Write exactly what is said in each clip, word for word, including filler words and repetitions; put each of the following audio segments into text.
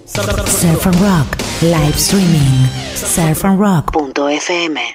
Surf and Rock, live streaming, surf and rock punto f m.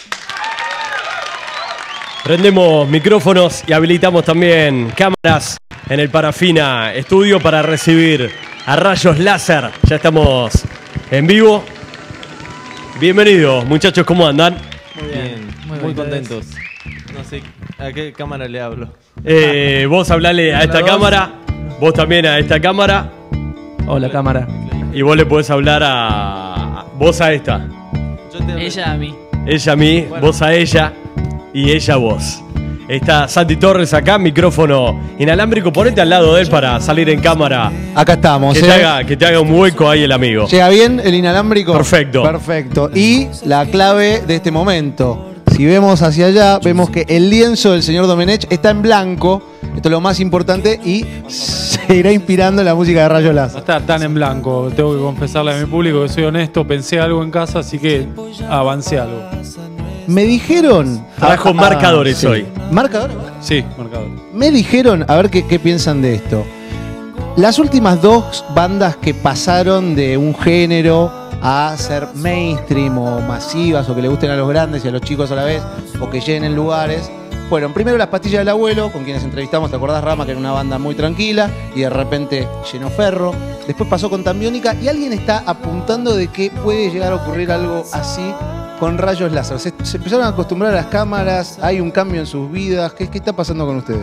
Prendemos micrófonos y habilitamos también cámaras en el Parafina Estudio para recibir a Rayos Láser. Ya estamos en vivo. Bienvenidos, muchachos, ¿cómo andan? Muy bien, muy, muy contentos. No sé a qué cámara le hablo. Eh, vos hablale a esta cámara, vos también a esta cámara. Hola, cámara. Y vos le podés hablar a... vos a esta. Yo te Ella a mí. Ella a mí, bueno. Vos a ella y ella a vos. Está Santi Torres acá, micrófono inalámbrico. Ponete al lado de él para salir en cámara. Acá estamos. Que, ¿eh? te, haga, que te haga un hueco ahí el amigo. ¿Llega bien el inalámbrico? Perfecto. Perfecto. Y la clave de este momento. Si vemos hacia allá, vemos que el lienzo del señor Domenech está en blanco. Esto es lo más importante y seguirá inspirando la música de Rayos Láser. No está tan en blanco. Tengo que confesarle a mi público que soy honesto. Pensé algo en casa, así que avancé algo. Me dijeron... Trajo ah, marcadores sí. hoy. ¿Marcadores? Sí, marcadores. Me dijeron, a ver qué, qué piensan de esto. Las últimas dos bandas que pasaron de un género a ser mainstream o masivas o que le gusten a los grandes y a los chicos a la vez o que llenen lugares fueron primero Las Pastillas del Abuelo, con quienes entrevistamos, ¿te acordás, Rama? Que era una banda muy tranquila y de repente llenó Ferro. Después pasó con Tambiónica y alguien está apuntando de que puede llegar a ocurrir algo así con Rayos Láser. Se, se empezaron a acostumbrar a las cámaras, hay un cambio en sus vidas. ¿Qué, qué está pasando con ustedes?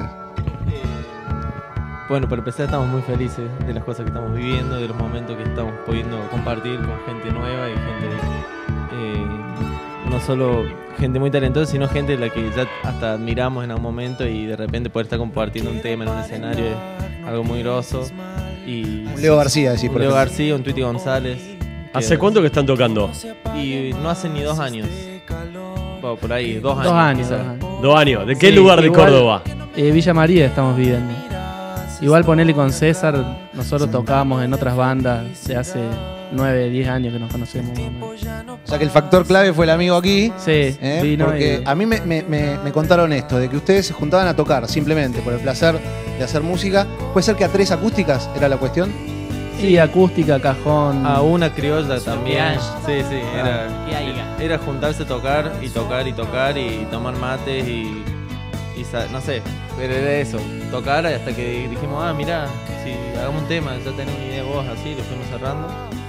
Bueno, para empezar estamos muy felices de las cosas que estamos viviendo, de los momentos que estamos pudiendo compartir con gente nueva y gente, eh, no solo gente muy talentosa, sino gente de la que ya hasta admiramos en algún momento y de repente poder estar compartiendo un tema en un escenario es algo muy groso. Y un Leo García, decís, por Leo ejemplo. García, un Tweety González. ¿Hace cuánto que están tocando? Y no hace ni dos años. Bueno, por ahí, dos años. Dos años. Dos años. Dos años. ¿De qué sí, lugar de igual, Córdoba? Eh, Villa María estamos viviendo. Igual ponele con César, nosotros tocábamos en otras bandas de hace nueve, diez años que nos conocemos. O sea que el factor clave fue el amigo aquí. Sí, ¿eh? vino Porque y... a mí me, me, me, me contaron esto, de que ustedes se juntaban a tocar simplemente por el placer de hacer música. ¿Puede ser que a tres acústicas era la cuestión? Sí, acústica, cajón. A una criolla también. Sí, sí, era, ah, era juntarse a tocar y tocar y tocar y tomar mates y, y no sé, pero era eso, tocar hasta que dijimos, ah, mirá, si hagamos un tema, ya tenemos una idea de voz, así, lo fuimos cerrando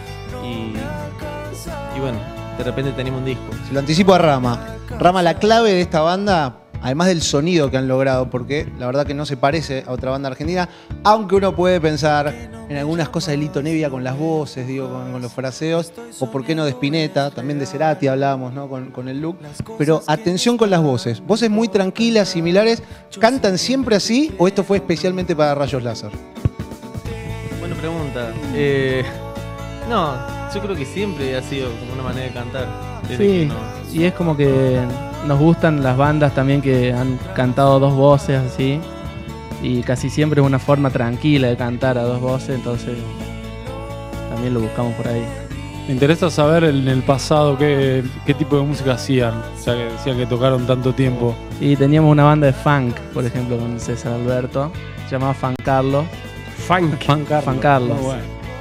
y, y bueno, de repente tenemos un disco. Se lo anticipo a Rama. Rama, la clave de esta banda, además del sonido que han logrado, porque la verdad que no se parece a otra banda argentina, aunque uno puede pensar en algunas cosas de Lito Nevia con las voces, digo, con, con los fraseos, o por qué no de Spinetta, también de Cerati hablábamos, ¿no? Con, con el look. Pero atención con las voces. Voces muy tranquilas, similares. ¿Cantan siempre así o esto fue especialmente para Rayos Láser? Buena pregunta. Eh, no, yo creo que siempre ha sido como una manera de cantar. Sí, no... y es como que nos gustan las bandas también que han cantado dos voces así. Y casi siempre es una forma tranquila de cantar a dos voces, entonces también lo buscamos por ahí. Me interesa saber en el pasado qué, qué tipo de música hacían, o sea, que decían que tocaron tanto tiempo. Y teníamos una banda de funk, por ejemplo, con César Alberto, se llamaba Fan Carlos. Funk. Fan Carlos. Fan Carlos. Muy, bueno.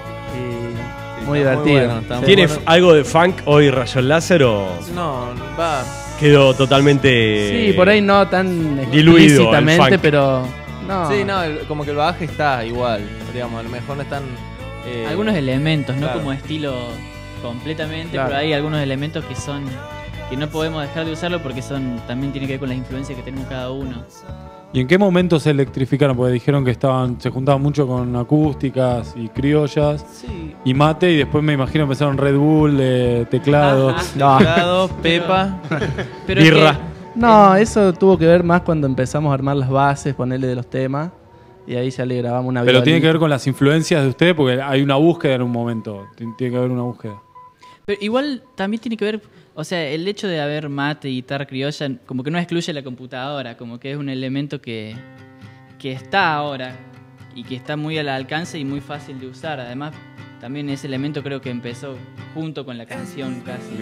Y sí, muy divertido. Muy bueno, ¿tiene bueno. algo de funk hoy Rayos Láser o...? No, va. Quedó totalmente... Sí, por ahí no tan diluido explícitamente, pero... No. Sí, no, el, como que el bagaje está igual, digamos, a lo mejor no están... Eh, algunos elementos, claro. no como estilo completamente, claro. pero hay algunos elementos que son... que no podemos dejar de usarlo porque son también tiene que ver con las influencias que tenemos cada uno. ¿Y en qué momento se electrificaron? Porque dijeron que estaban se juntaban mucho con acústicas y criollas sí. y mate, y después me imagino empezaron Red Bull, eh, teclado. Ajá, no. Teclado, Pepa, pero birra. Es que, no, eso tuvo que ver más cuando empezamos a armar las bases, ponerle de los temas, y ahí ya le grabamos una Pero violita. tiene que ver con las influencias de ustedes, porque hay una búsqueda en un momento. Tiene que haber una búsqueda. Pero igual también tiene que ver, o sea, el hecho de haber mate y guitarra criolla, como que no excluye la computadora, como que es un elemento que, que está ahora y que está muy al alcance y muy fácil de usar. Además, también ese elemento creo que empezó junto con la canción casi.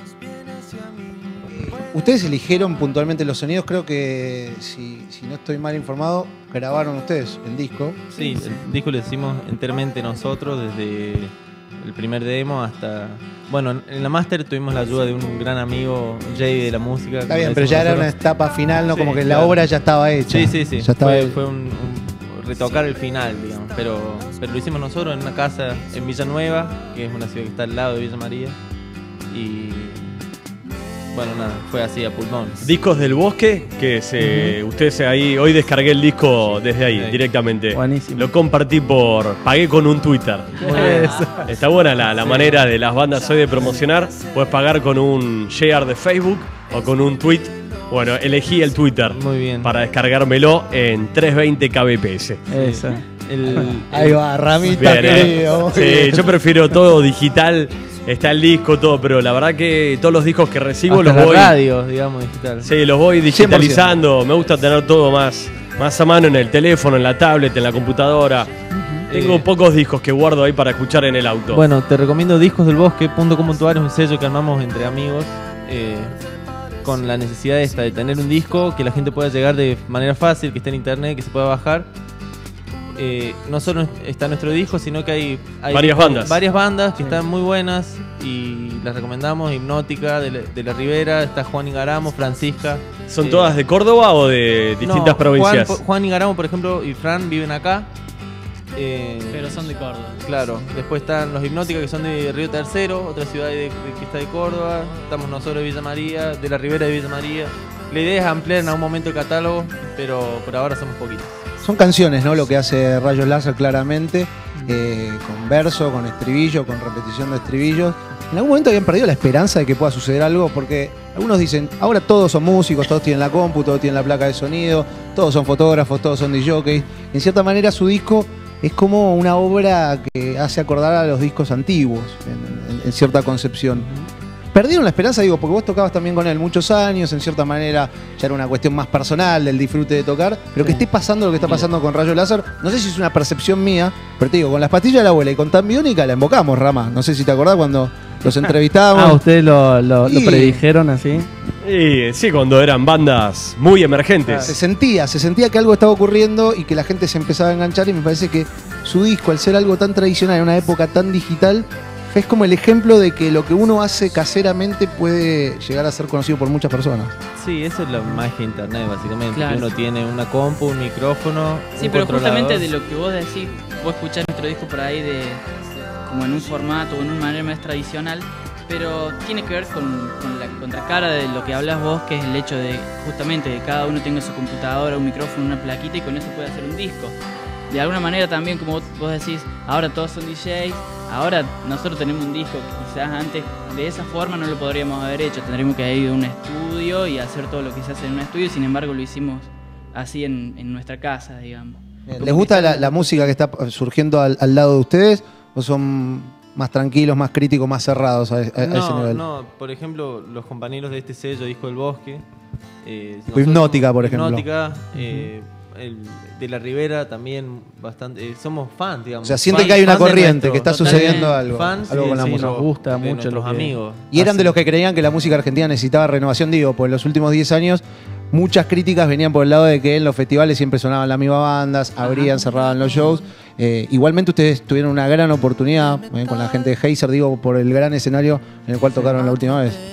Ustedes eligieron puntualmente los sonidos, creo que, si, si no estoy mal informado, grabaron ustedes el disco. Sí, el disco lo hicimos enteramente nosotros, desde el primer demo hasta... Bueno, en la máster tuvimos la ayuda de un gran amigo, Jay, de la música. Está bien, pero ya era una etapa final, ¿no? Sí, como que claro. la obra ya estaba hecha. Sí, sí, sí. Ya estaba Fue, hecha. fue un, un retocar el final, digamos. Pero, pero lo hicimos nosotros en una casa en Villanueva, que es una ciudad que está al lado de Villa María. Y bueno, nada, fue así a pulmón. Discos del Bosque, que se, ustedes ahí, hoy descargué el disco desde ahí, Sí. directamente. Buenísimo. Lo compartí por, pagué con un Twitter. Está buena la, la manera de las bandas hoy de promocionar. Puedes pagar con un share de Facebook o con un tweet. Bueno, elegí el Twitter Muy bien. para descargármelo en trescientos veinte kilobits. Esa. El, Ahí va, Ramita, Bien, ¿eh? querido. muy Sí, bien. yo prefiero todo digital. Está el disco, todo, pero la verdad que todos los discos que recibo hasta los la voy. radio, digamos, digital. Sí, los voy digitalizando. Me gusta tener todo más, más a mano en el teléfono, en la tablet, en la computadora. Tengo Eh, pocos discos que guardo ahí para escuchar en el auto. Bueno, te recomiendo discos del bosque punto com punto a r, es un sello que armamos entre amigos eh, con la necesidad esta de tener un disco que la gente pueda llegar de manera fácil, que esté en internet, que se pueda bajar. Eh, no solo está nuestro disco, sino que hay, hay Varias bandas. varias bandas que están muy buenas y las recomendamos. Hipnótica, de la, de la Ribera, está Juan Ingaramo, Francisca. ¿Son eh, todas de Córdoba o de distintas no, provincias? Juan, Juan Ingaramo, por ejemplo, y Fran viven acá. Eh, Pero son de Córdoba. Claro, después están los Hipnótica, que son de Río Tercero, otra ciudad de- de- que está de Córdoba. Estamos nosotros de Villa María, de la Ribera de Villa María. La idea es ampliar en algún momento el catálogo, pero por ahora somos poquitos. Son canciones, ¿no? Lo que hace Rayos Láser claramente, eh, con verso, con estribillo, con repetición de estribillos. En algún momento habían perdido la esperanza de que pueda suceder algo, porque algunos dicen, ahora todos son músicos, todos tienen la compu, todos tienen la placa de sonido, todos son fotógrafos, todos son discjockeys. En cierta manera su disco es como una obra que hace acordar a los discos antiguos, en, en- en cierta concepción. Perdieron la esperanza, digo, porque vos tocabas también con él muchos años, en cierta manera ya era una cuestión más personal del disfrute de tocar, pero que esté pasando lo que está pasando con Rayo Láser, no sé si es una percepción mía, pero te digo, con las pastillas de la abuela y con Tan Biónica la invocamos, Rama. No sé si te acordás cuando los entrevistábamos. Ah, ustedes lo, lo, lo Y- predijeron así. Y sí, cuando eran bandas muy emergentes. Se sentía, se sentía que algo estaba ocurriendo y que la gente se empezaba a enganchar, y me parece que su disco, al ser algo tan tradicional en una época tan digital, es como el ejemplo de que lo que uno hace caseramente puede llegar a ser conocido por muchas personas. Sí, eso es la magia de internet, básicamente. Claro. Que uno tiene una compu, un micrófono. Sí, un pero controlador. justamente de lo que vos decís, vos escuchás nuestro disco por ahí de como en un formato o en una manera más tradicional, pero tiene que ver con, con la contracara de lo que hablas vos, que es el hecho de justamente que cada uno tenga su computadora, un micrófono, una plaquita, y con eso puede hacer un disco. De alguna manera también, como vos, vos decís, ahora todos son D Js, ahora nosotros tenemos un disco que quizás antes de esa forma no lo podríamos haber hecho, tendríamos que ir a un estudio y hacer todo lo que se hace en un estudio, sin embargo lo hicimos así en, en nuestra casa, digamos. ¿Les gusta la, la música que está surgiendo al, al lado de ustedes o son más tranquilos, más críticos, más cerrados a, a- a ese No, nivel? no, por ejemplo, los compañeros de este sello, Disco del Bosque. eh, Tipo nosotros- Hipnótica, por ejemplo. Hipnótica, eh, el de la Ribera también bastante. eh, somos fans, digamos. O sea, sienten Fan- que hay una fan de corriente, nuestro- que está totalmente sucediendo algo, fans, algo sí, con la sí, música. Nos gusta de mucho nuestros lo que- amigos. Y eran Así- de los que creían que la música argentina necesitaba renovación, digo, pues en los últimos diez años muchas críticas venían por el lado de que en los festivales siempre sonaban las mismas bandas, abrían, cerraban los shows. Eh, igualmente ustedes tuvieron una gran oportunidad eh, con la gente de Heiser, digo, por el gran escenario en el cual tocaron la última vez.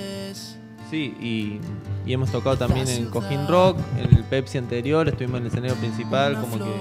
Sí, y, y hemos tocado también en Cojín Rock, en el Pepsi anterior, estuvimos en el escenario principal, como que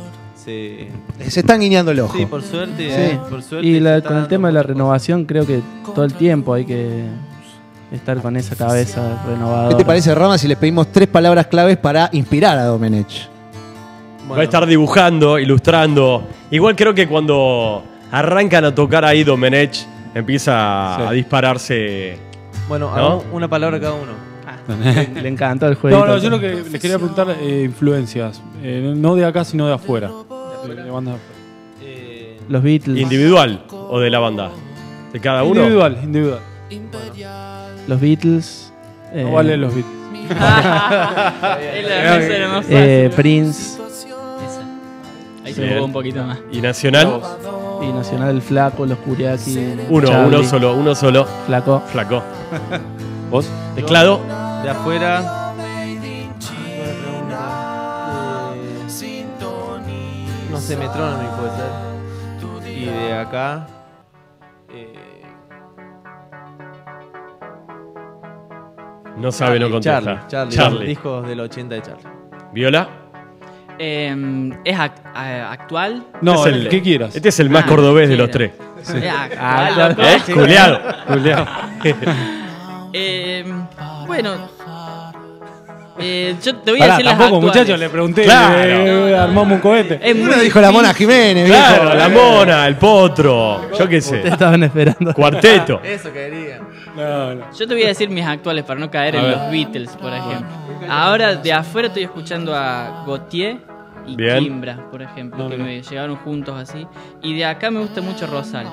se... Se están guiñando el ojo. Sí, por suerte, Sí. eh, por suerte Y se la- está con el dando tema de la muchas cosas. renovación, creo que todo el tiempo hay que estar con esa cabeza renovadora. ¿Qué te parece, Rama, si les pedimos tres palabras claves para inspirar a Domenech? Va a estar dibujando, ilustrando. Igual creo que cuando arrancan a tocar ahí Domenech, empieza Sí. a dispararse. Bueno, ¿No? hagamos una palabra cada uno. Le, le encantó el juego. No, no, yo lo que les quería preguntar, eh, influencias. Eh, no de acá, sino de afuera. De- de bandas de afuera. Eh, Los Beatles. ¿Individual o de la banda? ¿De cada uno? Individual, individual. Los Beatles. eh, No vale los beats. Es la esa era más fácil. eh, Prince Esa. Ahí se Bien. jugó un poquito más. ¿Y Nacional? y Nacional el Flaco, los Curiaki. Uno, Charlie, uno solo, uno solo. Flaco. Flaco. ¿Vos? Teclado. de afuera. Buena pregunta. Eh, no sé, Metronomy puede ser. Y de acá. Eh, No sabe, no contesta. Charlie, Charlie, Charlie. los discos del ochenta de Charlie. ¿Viola? Eh, ¿Es ac- a- actual? No, Este es el que quieras. Este es el más Ah, cordobés de quiera. los tres. Es Ah, actual, claro. loco. ¿Eh? Juliado. Julián. Eh, bueno. Eh, yo te voy a Pará, decir las tampoco, actuales. muchachos, le pregunté. Claro. eh, armamos un cohete. Es muy Uno dijo la Mona Jiménez, Claro, viejo. la mona, el potro. Yo qué Ustedes sé. estaban esperando. Cuarteto. Eso quería. No, no. Yo te voy a decir mis actuales para no caer A en ver. los Beatles, por ejemplo. Ahora de afuera estoy escuchando a Gautier y Bien. Kimbra, por ejemplo, No, que no. me llegaron juntos así. Y de acá me gusta mucho Rosal.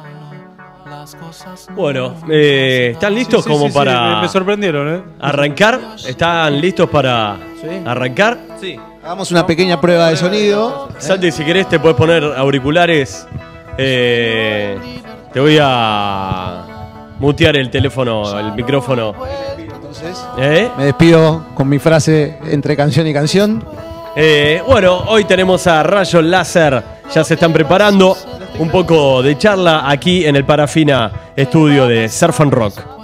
Bueno, eh, ¿están listos Sí, sí, como sí, sí, para me, me sorprendieron, ¿eh? arrancar? ¿Están listos para arrancar? Sí. Hagamos una pequeña prueba de sonido. Santi, si querés te puedes poner auriculares. Eh, te voy a mutear el teléfono, el micrófono. Entonces, ¿Eh? me despido con mi frase entre canción y canción. Eh, bueno, hoy tenemos a Rayos Láser, ya se están preparando un poco de charla aquí en el Parafina Estudio de Surf and Rock.